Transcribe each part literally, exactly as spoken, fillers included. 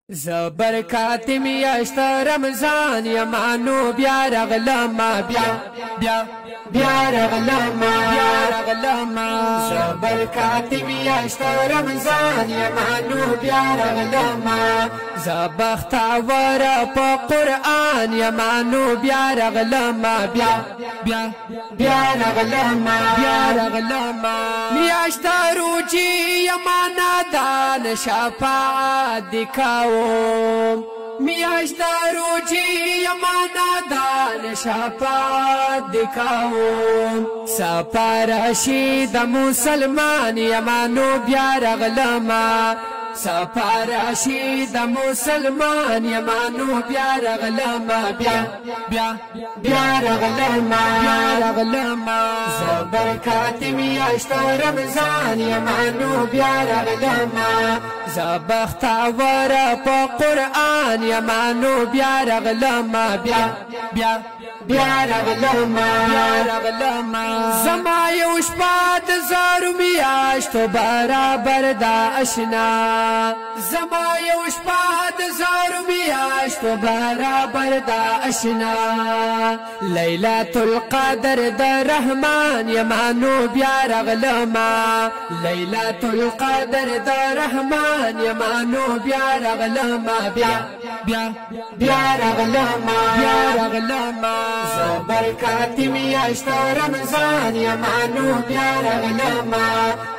زبرکات میاشت رمضان یمانو بیا رغلما بیا بیا بیا رغلما بیا رغلما زبرکات میاشت رمضان یمانو بیا رغلما زبختاور په قرآن یمانو بیا رغلما بیا بیا بیا رغلما بیا رغلما میاشت روجی یمانا دان شفاعت دکاو میاشت روجی یمانا دان شفاعت دکاو سپارشی د مسلمان یمانو بیا رغلما سپارشی د مسلمان یمانو بیا رغلما بیا بیا بیا رغلما بیا رغلما زبرکات میاشت رمضان یمانو بیا رغلما زبختاور په قرآن یمانو بیا رغلما بیا بیا بیا رغلما بیا رغلما زما یو شپه د زارو میاشتو برابر دا اشنا زما یو شپه د زارو میاشتو برابر دا اشنا لیلۃ القدر د رحمان یمانو بیا رغلما لیلۃ القدر د رحمان یمانو بیا رغلما بیا بیا بیا رغلما بیا رغلما زبرکات میاشت رمضان یمانو بیا رغلما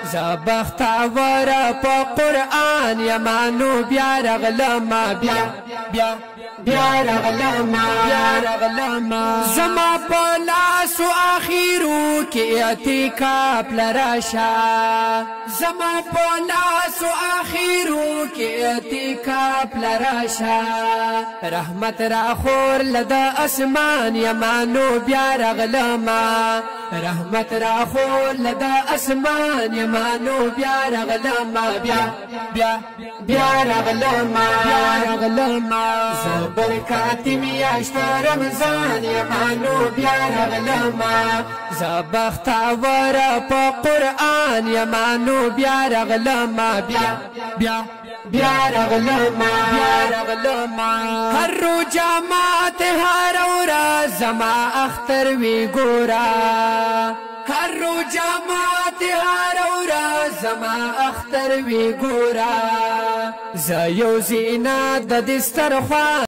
زبختاور په قرآن یمانو بیا رغلما بیا بیا بیا رغلما بیا رغلما زما په لاسو اخیرو کې اعتکاف لراشا زما په لاسو اخیرو کې اعتکاف لراشا رحمت را خور لدا اسمان یمانو بیا رغلما رحمت را خور لدا اسمان یمانو بیا رغلما بیا بیا بیا رغلما بیا رغلما زبرکات میاشت رمضان یمانو بیا رغلما زبختاور په قرآن یمانو بیا رغلما بیا بیا بیا رغلما بیا رغلما هر رو جامات هر ورځ زما اختر وی ګورا هر رو جامات هر ورځ زما اختر وی ګورا ز یو زینت د دسترخوان